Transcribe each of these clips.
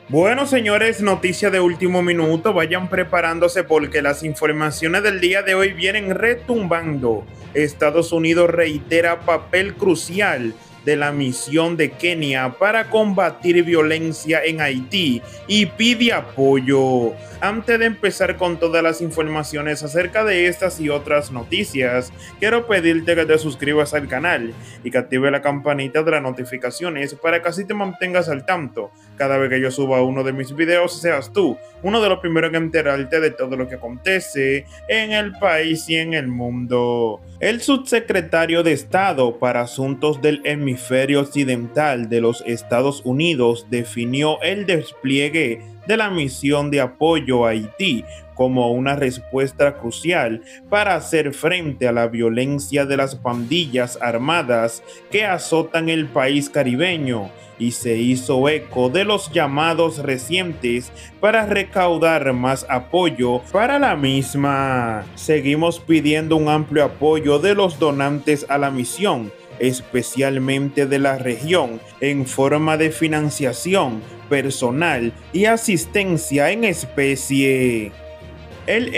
Bueno, señores, noticia de último minuto, vayan preparándose porque las informaciones del día de hoy vienen retumbando. Estados Unidos reitera papel crucial de la misión de Kenia para combatir violencia en Haití y pide apoyo. Antes de empezar con todas las informaciones acerca de estas y otras noticias, quiero pedirte que te suscribas al canal y que active la campanita de las notificaciones para que así te mantengas al tanto. Cada vez que yo suba uno de mis videos, seas tú uno de los primeros en enterarte de todo lo que acontece en el país y en el mundo. El subsecretario de Estado para Asuntos del Hemisferio Occidental de los Estados Unidos definió el despliegue de la misión de apoyo a Haití como una respuesta crucial para hacer frente a la violencia de las pandillas armadas que azotan el país caribeño, y se hizo eco de los llamados recientes para recaudar más apoyo para la misma. Seguimos pidiendo un amplio apoyo de los donantes a la misión, especialmente de la región, en forma de financiación, personal y asistencia en especie. El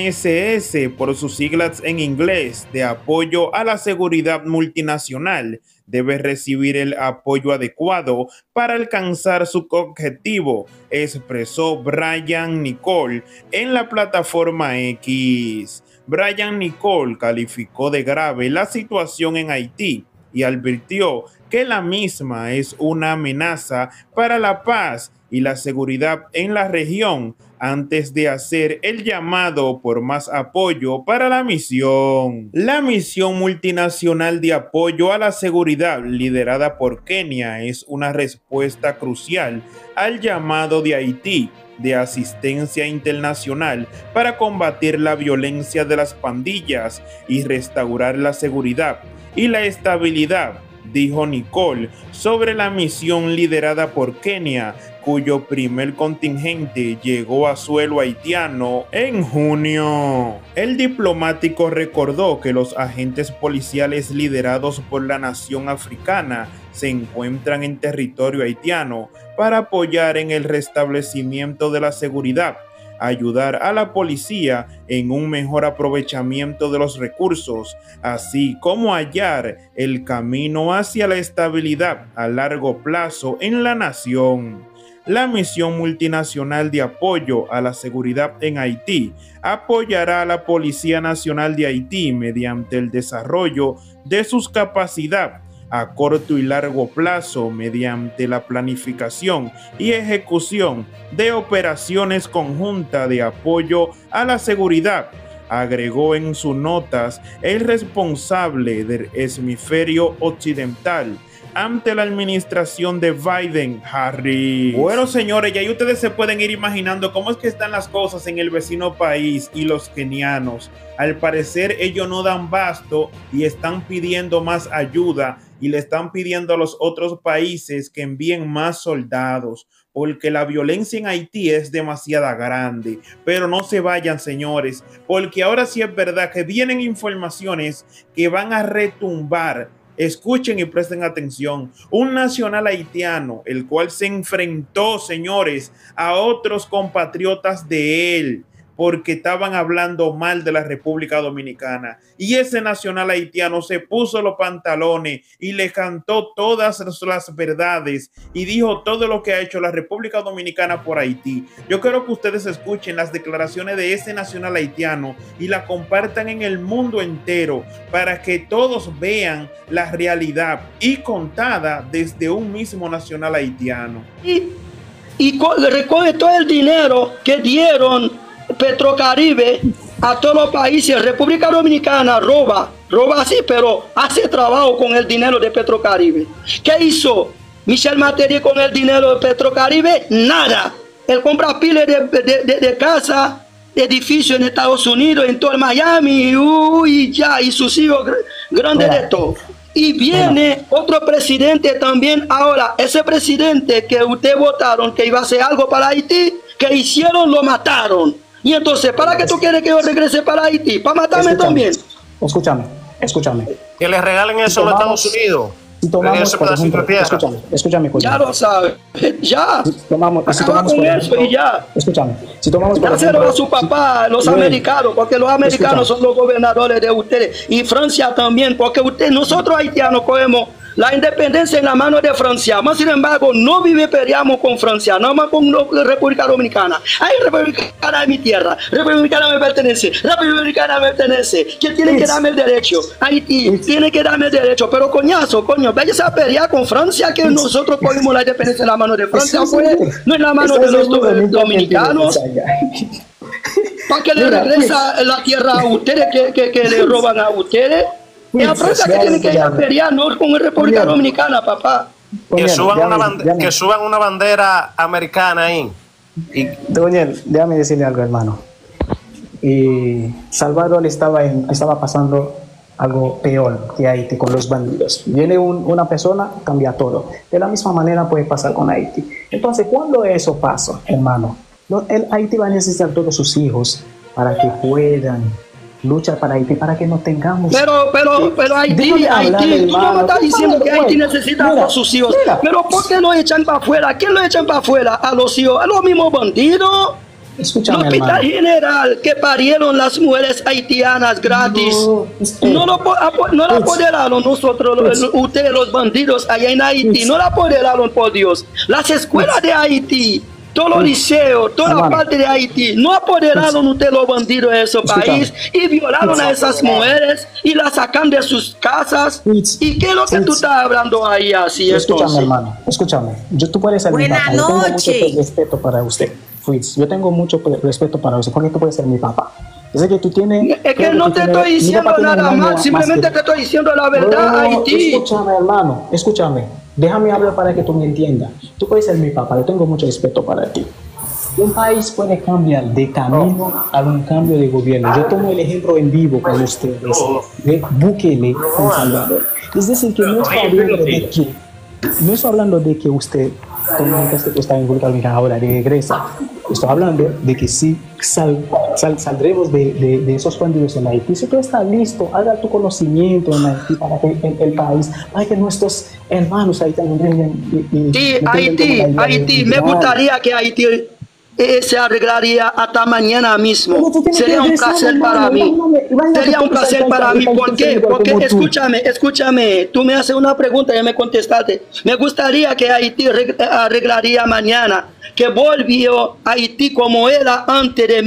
MSS, por sus siglas en inglés, de apoyo a la seguridad multinacional, debe recibir el apoyo adecuado para alcanzar su objetivo, expresó Brian Nichols en la plataforma X. Brian Nichols calificó de grave la situación en Haití y advirtió que la misma es una amenaza para la paz y la seguridad en la región, antes de hacer el llamado por más apoyo para la misión. La misión multinacional de apoyo a la seguridad liderada por Kenia es una respuesta crucial al llamado de Haití de asistencia internacional para combatir la violencia de las pandillas y restaurar la seguridad y la estabilidad, dijo Nichols sobre la misión liderada por Kenia, cuyo primer contingente llegó a suelo haitiano en junio. El diplomático recordó que los agentes policiales liderados por la nación africana se encuentran en territorio haitiano para apoyar en el restablecimiento de la seguridad, ayudar a la policía en un mejor aprovechamiento de los recursos, así como hallar el camino hacia la estabilidad a largo plazo en la nación. La misión multinacional de apoyo a la seguridad en Haití apoyará a la Policía Nacional de Haití mediante el desarrollo de sus capacidades a corto y largo plazo mediante la planificación y ejecución de operaciones conjuntas de apoyo a la seguridad, agregó en sus notas el responsable del hemisferio occidental ante la administración de Biden, Harris. Bueno, señores, ya ahí ustedes se pueden ir imaginando cómo es que están las cosas en el vecino país y los kenianos. Al parecer ellos no dan basto y están pidiendo más ayuda y le están pidiendo a los otros países que envíen más soldados, porque la violencia en Haití es demasiado grande. Pero no se vayan, señores, porque ahora sí es verdad que vienen informaciones que van a retumbar. Escuchen y presten atención. Un nacional haitiano, el cual se enfrentó, señores, a otros compatriotas de él, porque estaban hablando mal de la República Dominicana. Y ese nacional haitiano se puso los pantalones y le cantó todas las verdades y dijo todo lo que ha hecho la República Dominicana por Haití. Yo quiero que ustedes escuchen las declaraciones de ese nacional haitiano y la compartan en el mundo entero para que todos vean la realidad y contada desde un mismo nacional haitiano. Y recoge todo el dinero que dieron Petrocaribe a todos los países. República Dominicana roba así, pero hace trabajo con el dinero de Petrocaribe. ¿Qué hizo Michel Matelier con el dinero de Petrocaribe? Nada. Él compra piles de casa, edificios en Estados Unidos, en todo el Miami, y ya, y sus hijos grandes de todo. Y viene otro presidente también ahora. Ese presidente que ustedes votaron que iba a hacer algo para Haití, que hicieron, lo mataron. Y entonces, ¿para qué tú quieres que yo regrese para Haití? ¿Para matarme también? Escúchame. Que le regalen eso a los Estados Unidos. Si tomamos, eso por ejemplo, tierra. escúchame, Ya lo sabe, ya. Si Acaba con eso y ya. Escúchame, si tomamos, por Dáselo ejemplo, a su papá, los Bien. americanos, porque los americanos Escucha. son los gobernadores de ustedes. Y Francia también, porque nosotros haitianos cogemos la independencia en la mano de Francia. Más sin embargo, no peleamos con Francia, no más con la República Dominicana. Ay, República Dominicana es mi tierra, República Dominicana me pertenece, República Dominicana me pertenece. ¿Quién tiene que darme el derecho? Haití tiene que darme el derecho, pero coñazo, coño, váyase a pelear con Francia, que nosotros cogimos la independencia en la mano de Francia, pues, no en la mano de los dominicanos. Para que le regresa la tierra a ustedes, que le roban a ustedes. Es a Francia que tienen que ir a pelear, no con la República Dominicana, papá. Que suban una bandera americana ahí. Daniel, déjame decirle algo, hermano. Salvador estaba pasando algo peor que Haití con los bandidos. Viene una persona, cambia todo. De la misma manera puede pasar con Haití. Entonces, cuando eso pasa, hermano, Haití va a necesitar todos sus hijos para que puedan luchar para Haití, para que no tengamos... Pero Haití, tú no me estás diciendo que Haití necesita a sus hijos. Pero ¿por qué lo echan para afuera? ¿Quién lo echan para afuera? ¿A los hijos? ¿A los mismos bandidos? Escúchame, el hospital general que parieron las mujeres haitianas gratis, no la apoderaron nosotros, ustedes los bandidos allá en Haití, no la apoderaron, por Dios. Las escuelas de Haití, todos los liceos, toda la parte de Haití, no apoderaron ustedes los bandidos de ese país y violaron a esas mujeres y las sacan de sus casas. ¿Y qué es lo que tú estás hablando ahí así? Escúchame, hermano, escúchame. Tú puedes ser mi papá. Yo tengo mucho respeto para usted. Yo tengo mucho respeto para usted, porque tú puedes ser mi papá. Es que tú tienes... Es que no te estoy diciendo nada mal, simplemente te estoy diciendo la verdad, Haití. Escúchame, hermano, escúchame. Déjame hablar para que tú me entiendas. Tú puedes ser mi papá, yo tengo mucho respeto para ti. Un país puede cambiar de camino a un cambio de gobierno. Yo tomo el ejemplo en vivo con ustedes de Bukele con Salvador. Es decir, que no estoy hablando de que usted, como que está en República Dominicana ahora, regresa. Estoy hablando de que sí saldremos de esos bandidos en Haití. Si tú estás listo, haga tu conocimiento en Haití para que el país, para que nuestros hermanos haitianos vengan. Sí, Haití, me gustaría que Haití se arreglaría hasta mañana mismo. Sería un placer para mí. Sería un placer para mí. ¿Por qué? Porque escúchame. Tú me haces una pregunta y me contestaste. Me gustaría que Haití arreglaría mañana, que volvió a Haití como era antes de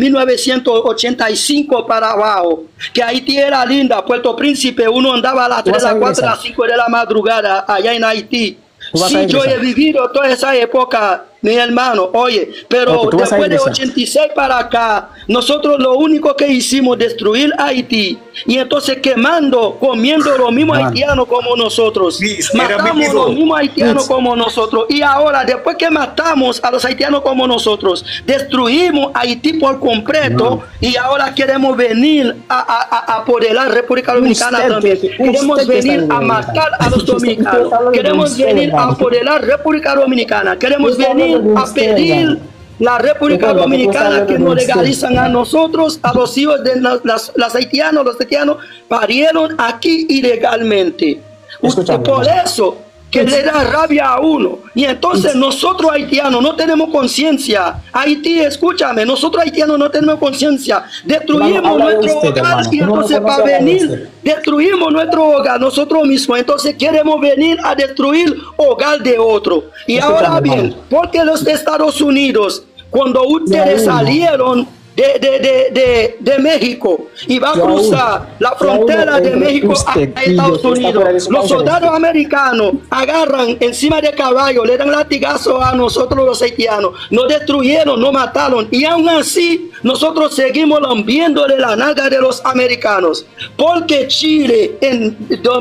1985 para abajo. Que Haití era linda. Puerto Príncipe, uno andaba a las 3, a las 4, a las 5 de la madrugada allá en Haití. Sí, yo he vivido toda esa época, mi hermano, oye, pero después de 86 para acá, nosotros lo único que hicimos destruir Haití y entonces comiendo los mismos haitianos como nosotros, matamos los mismos haitianos como nosotros y ahora después que matamos a los haitianos como nosotros, destruimos Haití por completo y ahora queremos venir a apoderar República Dominicana también, queremos venir a matar a los dominicanos, queremos venir a apoderar República Dominicana, queremos venir a pedir la República Dominicana que nos legalizan a nosotros, a los hijos de las haitianos, los haitianos parieron aquí ilegalmente. Por eso que le da rabia a uno. Y entonces nosotros haitianos no tenemos conciencia. Haití, escúchame, nosotros haitianos no tenemos conciencia. Destruimos nuestro hogar y entonces para venir, destruimos nuestro hogar nosotros mismos. Entonces queremos venir a destruir hogar de otro. Y ahora bien, porque los Estados Unidos, cuando ustedes salieron de México y va a cruzar la frontera de México a Estados Unidos, los soldados americanos agarran encima de caballo, le dan latigazos a nosotros los haitianos, nos destruyeron, nos mataron y aún así nosotros seguimos lambiéndole la nalga de los americanos, porque Chile en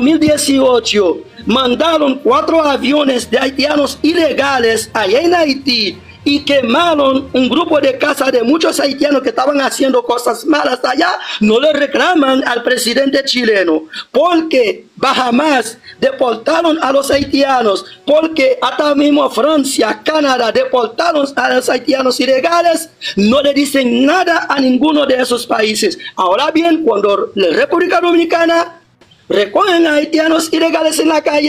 2018 mandaron 4 aviones de haitianos ilegales allá en Haití y quemaron un grupo de casas de muchos haitianos que estaban haciendo cosas malas allá. No le reclaman al presidente chileno, porque Bahamas deportaron a los haitianos, porque hasta mismo Francia, Canadá deportaron a los haitianos ilegales. No le dicen nada a ninguno de esos países. Ahora bien, cuando la República Dominicana recogen a haitianos ilegales en la calle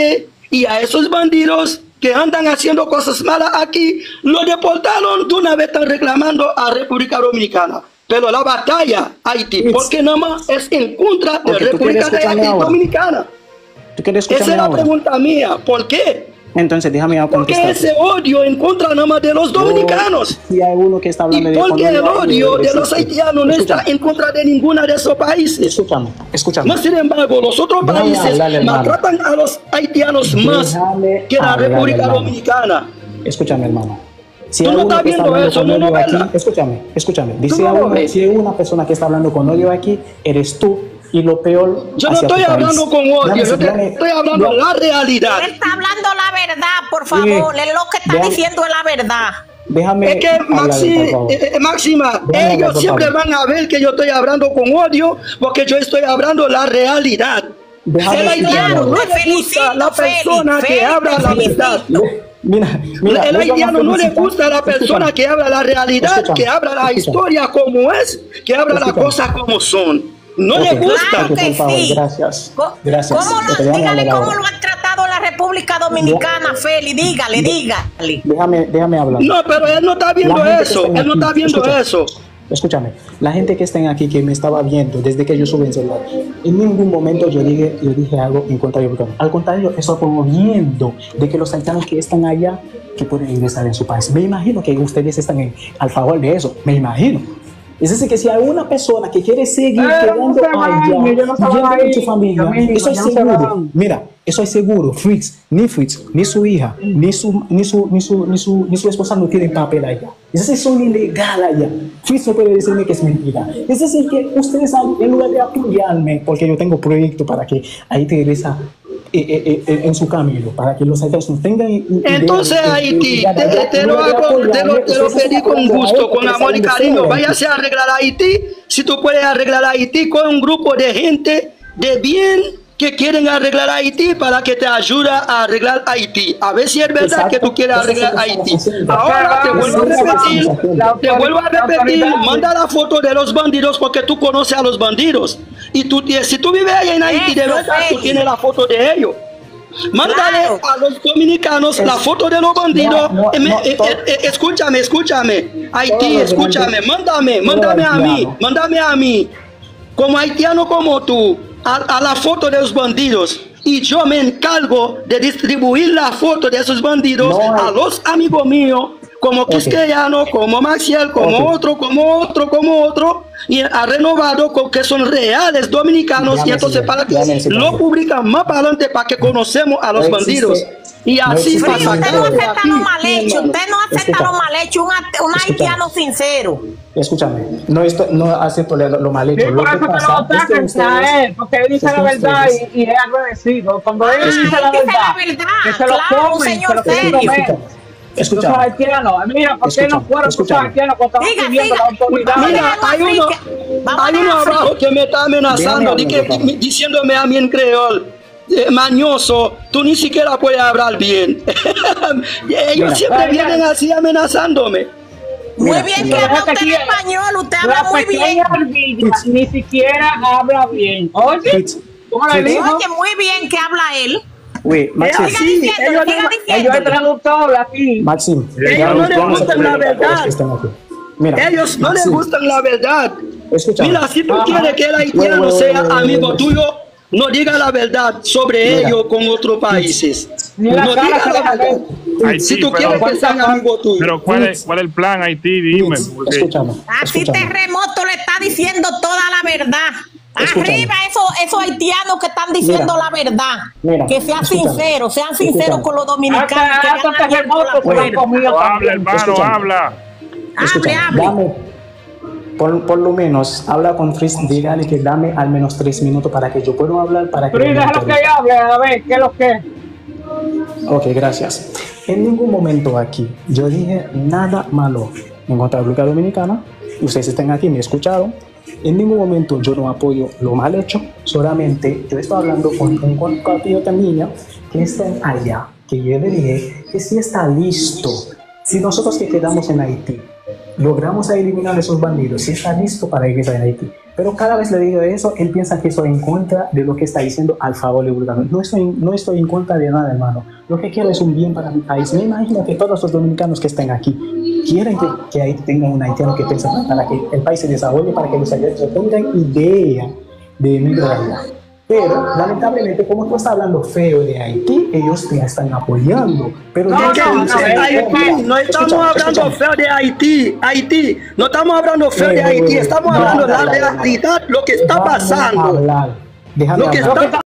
Y a esos bandidos que andan haciendo cosas malas aquí, lo deportaron de una vez, están reclamando a República Dominicana. Pero la batalla Haití, porque nada más es en contra de República Dominicana. ¿Tú quieres escucharme? Esa es la pregunta mía. ¿Por qué? Entonces déjame contestar. ¿Por qué ese odio en contra nada más de los dominicanos? Si hay uno que está hablando ¿Y por qué el odio de los haitianos no está en contra de ninguna de esos países? Escúchame. Más sin embargo, los otros países maltratan a los haitianos más que la República Dominicana. Escúchame, hermano. Si tú no estás viendo eso, no, no, aquí, escúchame. Dice si hay una persona que está hablando con odio aquí, eres tú. Y lo peor, yo no estoy hablando con odio, yo estoy hablando la realidad. Él está hablando la verdad, por favor. Él lo que está diciendo es la verdad. Déjame. Es que Máxima, ellos siempre van a ver que yo estoy hablando con odio, porque yo estoy hablando la realidad. El haitiano no le gusta la persona que habla la verdad. Mira, el haitiano no le gusta a la persona que habla la realidad, que habla la historia como es, que habla las cosas como son. No le gusta. Claro que sí. Gracias. Dígale cómo lo ha tratado la República Dominicana, Feli. Dígale. Déjame hablar. No, pero él no está viendo eso. Él no está viendo eso. Escúchame, la gente que está aquí, que me estaba viendo desde que yo subí en celular, en ningún momento yo dije algo en contra de Dominicana. Al contrario, estoy promoviendo de que los haitianos que están allá, que pueden ingresar en su país. Me imagino que ustedes están al favor de eso. Me imagino. Es decir, que si hay una persona que quiere seguir quedando allá, yendo con su familia, eso es seguro. Mira, eso es seguro. Fritz, ni su hija, ni su esposa no tienen papel allá. Es decir, son ilegal allá. Fritz no puede decirme que es mentira. Es decir, que ustedes, en lugar de apoyarme, porque yo tengo proyecto para que Haití regresa en su camino, para que los haitianos no tengan. Entonces, Haití, te lo pedí con gusto, con amor y cariño. Váyase a arreglar Haití. Si tú puedes arreglar Haití con un grupo de gente de bien que quieren arreglar Haití para que te ayude a arreglar Haití. A ver si es verdad que tú quieres arreglar Haití. Ahora te vuelvo a repetir, manda la foto de los bandidos porque tú conoces a los bandidos. Y si tú vives allá en Haití, de verdad tú tienes la foto de ellos. Mándale a los dominicanos la foto de los bandidos. Escúchame. Haití, escúchame. Mándame a mí. Como haitiano como tú. A la foto de los bandidos y yo me encargo de distribuir la foto de esos bandidos a los amigos míos como Quisqueyano, como Maciel, como otro y ha renovado con que son reales dominicanos y entonces para que lo publican más para adelante para que conocemos a los bandidos. Y así pasa. Usted no acepta lo mal hecho, un haitiano sincero. Escúchame, no acepto lo mal hecho. Sí, por eso que lo ataquen a él, porque él dice la verdad y es agradecido. Cuando él dice la verdad, que se lo comen, se lo comen. Escucha, mira, ¿por qué no fueron sus haitianos cuando estaban pidiendo la autoridad? Mira, hay uno abajo que me está amenazando, diciéndome a mí en creol. Mañoso, tú ni siquiera puedes hablar bien. Ellos siempre vienen así amenazándome. Muy bien que habla usted en español, usted habla muy bien. Ni siquiera habla bien. Oye, ¿cómo le digo? Oye, muy bien que habla él. Maxim, ellos es traductor aquí. Maxim, ellos no les gustan la verdad. Ellos no les gustan la verdad. Mira, si tú quieres que el haitiano sea amigo tuyo, no diga la verdad sobre ellos con otros países. No diga la verdad. Haití, si tú quieres que sean amigos tuyos. Pero ¿cuál es el plan, Haití? Dime. Así Terremoto le está diciendo toda la verdad. Arriba esos haitianos que están diciendo la verdad. Que sean sinceros con los dominicanos. Habla, hermano, habla. Hable. Por lo menos habla con Fritz, dígale que dame al menos 3 minutos para que yo pueda hablar. Fritz, déjalo que hable, a ver, ¿qué es lo que? Ok, gracias. En ningún momento aquí yo dije nada malo en contra de la República Dominicana. Ustedes están aquí, me escucharon. En ningún momento yo no apoyo lo mal hecho. Solamente yo estoy hablando con un compatriota mío que está allá, que yo le dije que si está listo, si nosotros que quedamos en Haití, logramos eliminar esos bandidos, si está listo para irse a Haití. Pero cada vez le digo eso, él piensa que estoy en contra de lo que está diciendo al favor de Brutal. No estoy en contra de nada, hermano. Lo que quiero es un bien para mi país. Me imagino que todos los dominicanos que estén aquí quieren que Haití tenga un haitiano que piensa para que el país se desarrolle, para que los haitianos tengan idea de emigrar allá. Pero, lamentablemente, como tú estás hablando feo de Haití, ellos te están apoyando. Pero no estamos hablando feo de Haití. No estamos hablando feo de Haití. Estamos hablando de la realidad, lo que está pasando. Déjame hablar.